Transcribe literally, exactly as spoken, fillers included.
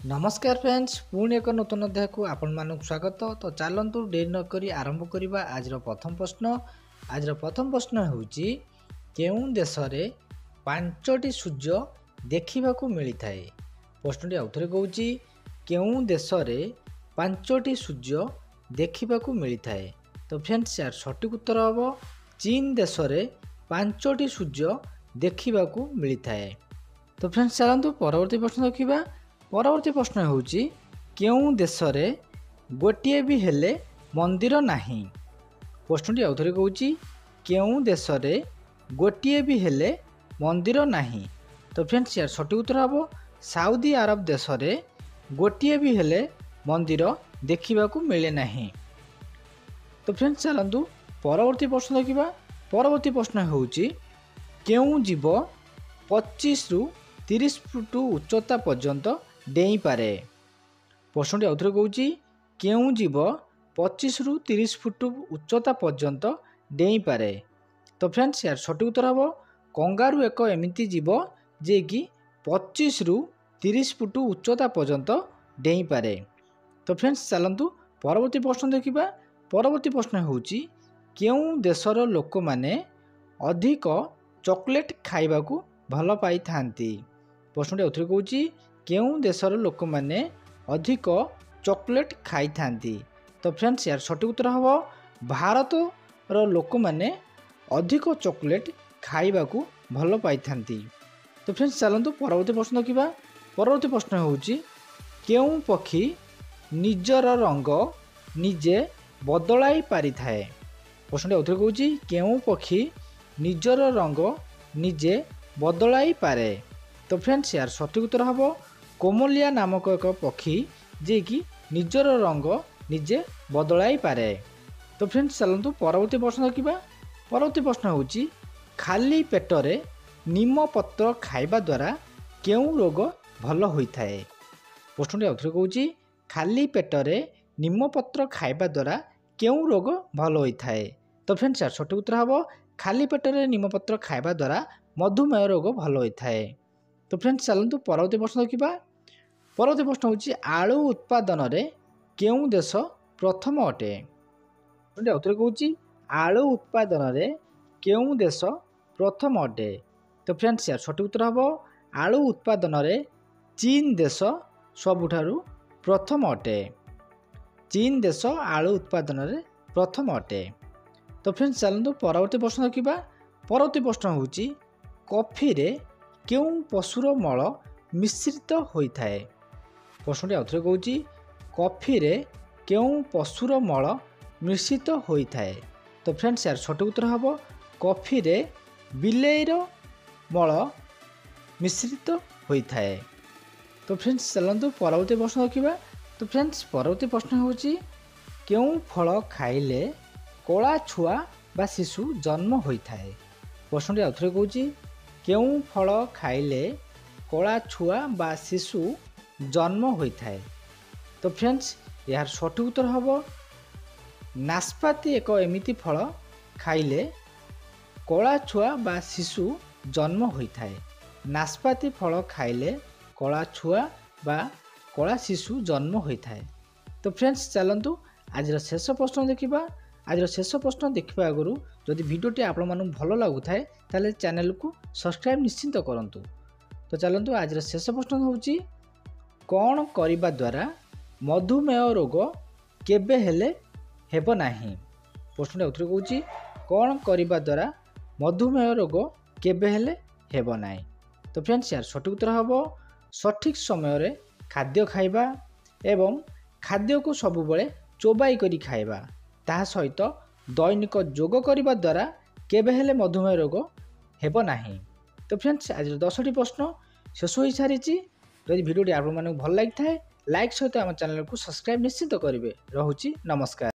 नमस्कार फ्रेंड्स, पुणी एक नूतन अध्याय को आपण मानक स्वागत। तो चलतु डेरी नक आरंभ करवा आज प्रथम प्रश्न। आज प्रथम प्रश्न होउची केउं देश रे पांचटी सूर्य देखिबा को मिली थाए। प्रश्नटी आउथरे कहूची केउं देश रे पांचटी सूर्य देखिबा को मिली थाए। तो फ्रेंड्स यार सटीक उत्तर हम चीन देश रे पांचटी सूर्य देखिबा को मिली थाए। तो फ्रेंड्स चलतु परवर्ती प्रश्न देखिबा। परवर्ती प्रश्न होउची केउं देश रे गोटिए भी हेले मंदिर नाही। प्रश्नटी आउथरे कहूची केउं देश रे गोटिए भी हेले मंदिर नाही। तो फ्रेंड्स यार सटीक उत्तर हम साउदी अरब देश रे गोटिए भी हेले मंदिर देखिबा को मिले नाही। तो फ्रेंड्स चलतु परवर्ती प्रश्न देखिबा। परवर्ती प्रश्न होउची केउं जीव पच्चीस रु तीस फुट उच्चता पर्यंत डेई पारे। प्रश्नटी आउथरे कहूची केउं जीव पच्चीस रु तीस फुट उच्चता पर्यंत डेई पारे। तो फ्रेंड्स यार सटीक उत्तर हम कंगारू एक एमिति जीव जे कि पच्चीस रु तीस फुट उच्चता पर्यंत डेई पारे। तो फ्रेंड्स चलतु परवर्ती प्रश्न देखिबा। परवर्ती प्रश्न होउची केउं देशर लोक माने अधिक चॉकलेट खाइबा को भल पाई थांती। प्रश्नटी आउथरे कहूची केउं देशर लोक माने अधिक चॉकलेट खाई थांती। तो फ्रेंड्स यार सटीक उत्तर हम भारत रो लोक माने अधिक चॉकलेट खाइबा को भल पाई थांती। तो फ्रेंड्स चलतु परवर्ती प्रश्न देखिबा। परवर्ती प्रश्न होउची केउं पक्षी निजर रंग निजे बदलाई पारि थाए। प्रश्नटी आउथरे कहूची केउं पक्षी निजर रंग निजे बदलाई पारे। तो फ्रेंड्स यार सटीक उत्तर हम कोमलिया नामक एक पक्षी जे कि निजर रंग निजे बदलाई पारे। तो फ्रेंड्स चलतु परवर्ती प्रश्न देखिबा। परवर्ती प्रश्न होउची खाली पेटरे नीम पत्र खाइबा द्वारा केउं रोग भल होई थाए। प्रश्नटी आउथरे कहूची खाली पेटरे नीम पत्र खाइबा द्वारा केउं रोग भल होई थाए। तो फ्रेंड्स यार सटीक उत्तर हम खाली पेटरे नीम पत्र खाइबा द्वारा मधुमेह रोग भल होई थाए। तो फ्रेंड्स चलतु परवर्ती प्रश्न देखिबा। परवर्ती प्रश्न होउची आलू उत्पादन रे केउं देश प्रथम अटे। आउथरे कहूची आलू उत्पादन रे केउं देश प्रथम अटे। तो फ्रेंड्स यार सटीक उत्तर हम आलू उत्पादन रे चीन देश सबुठारु प्रथम अटे। चीन देश आलू उत्पादन रे प्रथम अटे। तो फ्रेंड्स चलतु परवर्ती प्रश्न देखिबा। परवर्ती प्रश्न होउची कॉफी रे केउं पशुर मल मिश्रित होई थाए। प्रश्नटी आउथरे कहूची कॉफी रे केउं पशुर मल मिश्रित होई थाए। तो फ्रेंड्स यार सटीक उत्तर हम कॉफी रे बिलेईर मल मिश्रित होई थाए। तो फ्रेंड्स चलतु परवर्ती प्रश्न देखिबा। तो फ्रेंड्स परवर्ती प्रश्न होउची केउं फल खाइले कला छुआ बा शिशु जन्म होई थाए। प्रश्नटी आउथरे कहूची केउं फल खाइले कला छुआ बा शिशु जन्म होई थाए। तो फ्रेंड्स यार सटीक उत्तर हम नाशपाती एक एमिति फल खाइले कला छुआ बा शिशु जन्म होई थाए। नाशपाती फल खाइले कला छुआ बा कला शिशु जन्म होई थाए। तो फ्रेंड्स चलतु आज शेष प्रश्न देखिबा। आज शेष प्रश्न देखिबा आगु जदि वीडियोटी आपण मानू भल लागु थाए ताले चैनल को सब्सक्राइब निश्चिंत करंतु। तो चलतु आज शेष प्रश्न होउची कौन करिबा द्वारा मधुमेह रोग केबे हेले हेबो नाही। प्रश्नटी उठरे कहूची कौन करिबा द्वारा मधुमेह रोग केबे हेले हेबो नाही। तो फ्रेंड्स यार सटीक उत्तर हम सठिक समय रे खाद्य खाइबा एवं खाद्य को सबु बेले चोबाई करी खाइबा ता सहित दैनिक योग करिबा द्वारा केबे हेले मधुमेह रोग हेबो नाही। तो फ्रेंड्स आज दसटी प्रश्न शेष हो सारी। जदि वीडियोटी आप भल लगी थाए लाइक सहित आम चैनल को सब्सक्राइब निश्चित करेंगे। रहुची नमस्कार।